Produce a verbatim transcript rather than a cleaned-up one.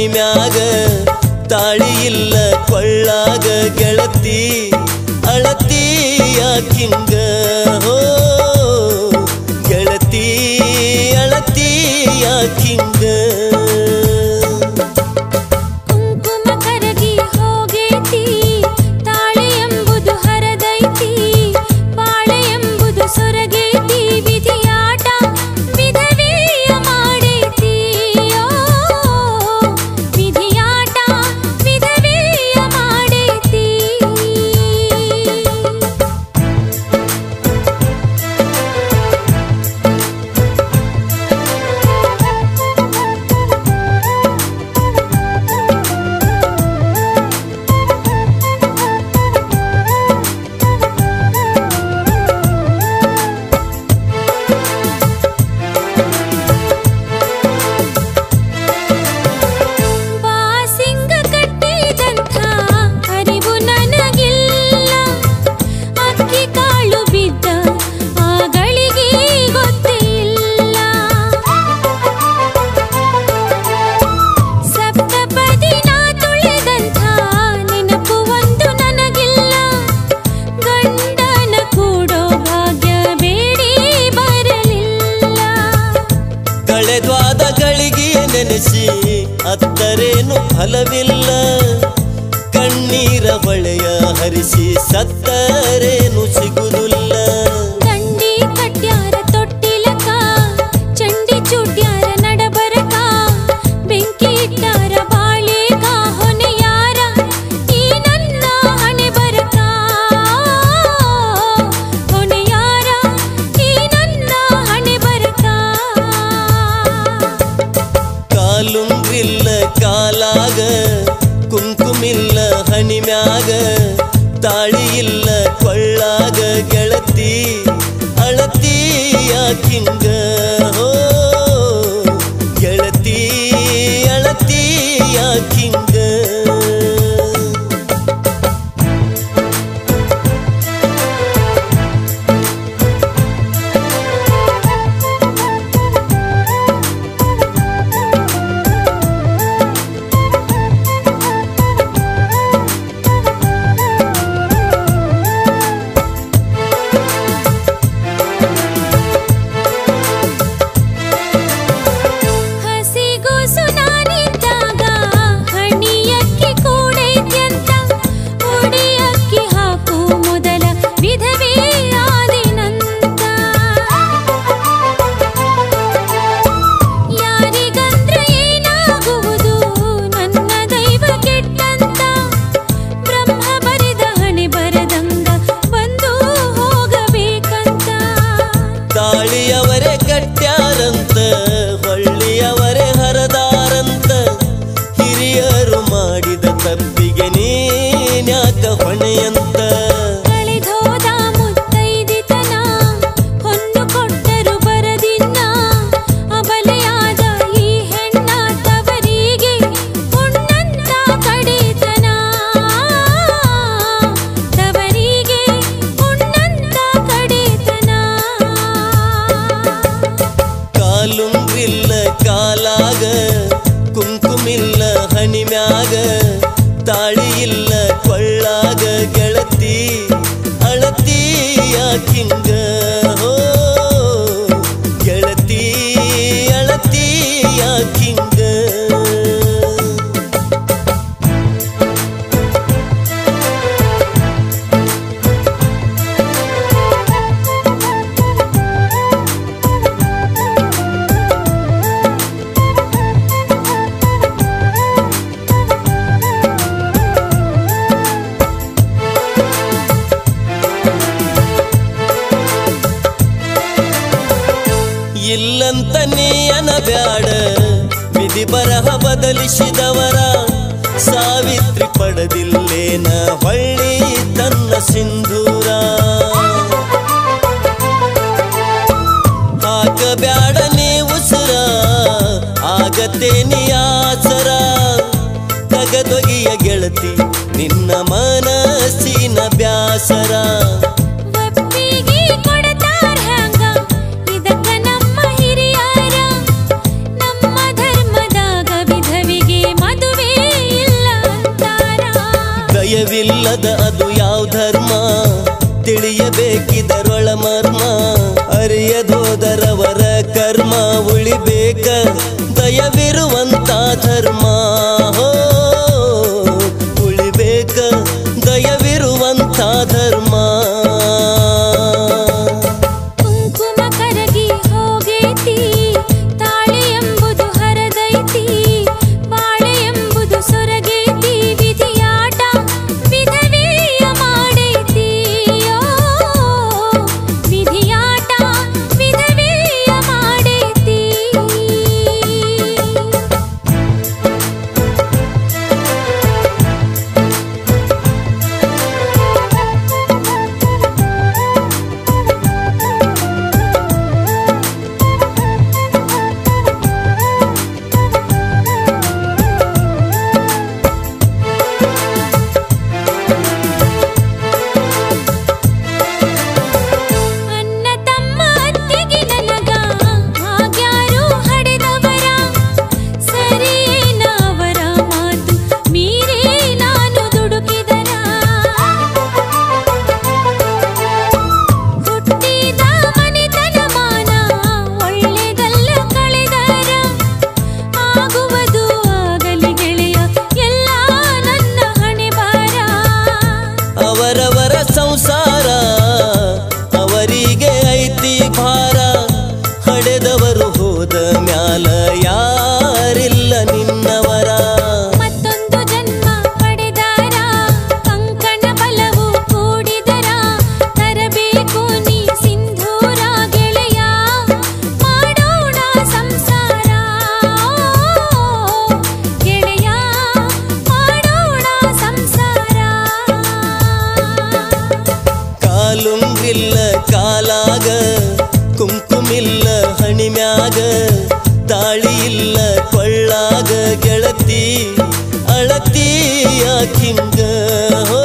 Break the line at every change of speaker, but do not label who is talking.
ಹಣಿಮ್ಯಾಗ ತಾಳಿ ಇಲ್ಲ ಕೊಳ್ಳಾಗ ಗೆಳತಿ ಅಳತಿ ಯಾಕಿಂಗ ಹೋ ಗೆಳತಿ ಅಳತಿ ಯಾಕಿಂಗ ಅತ್ತರೇನು ಫಲವಿಲ್ಲ ಕಣ್ಣೀರ ಹೊಳೆಯ ಹರಿಸಿ ಸತ್ತರೇನು ಸಿಗುವುದಿಲ್ಲ
ದಂಡಿ ಕಟ್ಯಾರ ತೊಟ್ಟಿಲಕ ಚಂಡಿ ಚೂಟ್ಯಾರ ನಡಬರಕ ಬೆಂಕಿ ಇಟ್ಟಾರ ಬಾಳೆಗ ಹೊನೆಯಾರ ಈ ನನ್ನ ಹಣೆ ಬರಕ ಹೊನೆಯಾರ ಈ ನನ್ನ ಹಣೆ ಬರಕ
ಕಾಲುಂಗ್ರಿಲ್ಲ ಕಾಲಾಗ ಕುಂಕುಮಿಲ್ಲ ಹಣಿಮ್ಯಾಗ ತಾಳಿ ಇಲ್ಲ ಕೊಳ್ಳಾಗ ಗೆಳತಿ ಅಳತಿ ಯಾಕಿಂಗ ಹೋ ಗೆಳತಿ ಅಳತಿ ಯಾಕಿಂಗ ತಾಳಿಯವರೇ ಕಟ್ಯಾರಂತ ಹೊಳ್ಳಿಯವರೇ ಹರದಾರಂತ ಹಿರಿಯರು ಮಾಡಿದ ತಪ್ಪಿಗೆ ನೀನ್ಯಾಕ ಹೊಣೆಯಂತ
ಕಳೆದೋದ ಮುತ್ತೈದಿತನ ಹೊನ್ನು ಕೊಟ್ಟರು ಬರದಿನ್ನ ಅಬಲೆಯಾದ ಈ ಹೆಣ್ಣ ತವರಿಗೆ ಹುಣ್ಣಂತ ಕಡೆತನ ತವರಿಗೆ ಹುಣ್ಣಂತ ಕಡೆತನ
ಕಾಲುಂಗ್ರಿಲ್ಲ ಕಾಲಾಗ ಕುಂಕುಮಿಲ್ಲ ಹಣಿಮ್ಯಾಗ ತಾಳಿ ಇಲ್ಲ ಕೊಳ್ಳಾಗ ಗೆಳತಿ ಅಳತಿ ಯಾಕಿಂಗ ಹೋ ಗೆಳತಿ ಅಳತಿ ಯಾಕಿಂಗ ಇಲ್ಲಂತ ನೀ ಅನಬ್ಯಾಡ ವಿಧಿ ಬರಹ ಬದಲಿಸಿದವರ ಸಾವಿತ್ರಿ ಪಡೆದಿಲ್ಲೇನ ಹೊಳ್ಳಿ ತನ್ನ ಸಿಂಧೂರ ಹಾಕಬ್ಯಾಡ ನೀ ಉಸಿರ ಆಗತ್ತೆ ನೀ ಆಸರ ತಗದೊಗಿಯ ಗೆಳತಿ ನಿನ್ನ ಮನಸ್ಸಿನ ಬ್ಯಾಸರ
ನಮ್ಮ ಧರ್ಮದಾಗ ವಿಧವಿಗೆ ಮದ
ಭಯವಿಲ್ಲದ ಅದು ಯಾವ ಧರ್ಮ ತಿಳಿಯಬೇಕಿದರೊಳ ಮರ್ಮ ಅರಿಯದೋದರವರ ಕರ್ಮ ಉಳಿಬೇಕ ದಯವಿರುವಂತ ಧರ್ಮ ಹೋ ಉಳಿಬೇಕ ದಯವಿರುವಂತ ಧರ್ಮ
ಕುಂಕುಮ ಕರಗಿ ಹೋಗೈತಿ ತಾಳಿ ಎಂಬುದು ಹರದೈತಿ ಬಾಳೆ ಎಂಬುದು ಸೊರಗೈತಿ ವಿಧಿಯಾಟ ವಿಧವೇಯ ಮಾಡೈತಿ ಓ ವಿಧಿಯಾಟ ವಿಧವೇಯ ಮಾಡೈತಿ ಅಣ್ಣ ತಮ್ಮ ಅತ್ತಿಗೆ ನನಗ ಆಗ್ಯಾರು ಹಡೆದವರ ಸರಿಯೇನವರ ಮಾತು ಮೀರೇ ನಾನು ದುಡುಕಿದರ ಹುಟ್ಟಿದ ಮನೆತನ ಮಾನ ಒಳ್ಳೆದಲ್ಲ ಕಳೆದರ ಆಗುವುದು ಆಗಲಿ ಗೆಳೆಯ ಎಲ್ಲ ನನ್ನ ಹಣೆ ಬಾರ
ಅವರವರ ಸಂಸಾರ ಅವರಿಗೆ ಐತಿ ಭಾರ ಹಡೆದವರು ಹೋದ ಮ್ಯಾಲ ಯಾರಿಲ್ಲ ನಿನ್ನವರ
ಮತ್ತೊಂದು ಜನ್ಮ ಪಡೆದಾರ ಕಂಕಣ ಬಲವು ಕೂಡಿದರ ತರಬೇಕು ನೀ ಸಿಂಧೂರ ಗೆಳೆಯ ಮಾಡೋಣ ಸಂಸಾರ ಗೆಳೆಯ ಮಾಡೋಣ ಸಂಸಾರ
ಕಾಲುಂಗಿಲ್ಲ ಕಾಲಾಗ ಕುಂಕುಮಿಲ್ಲ ಹಣಿಮ್ಯಾಗ ತಾಳಿ ಇಲ್ಲ ಕೊಳ್ಳಾಗ ಗೆಳತಿ ಅಳತಿ ಯಾಕಿಂಗ ಹೋ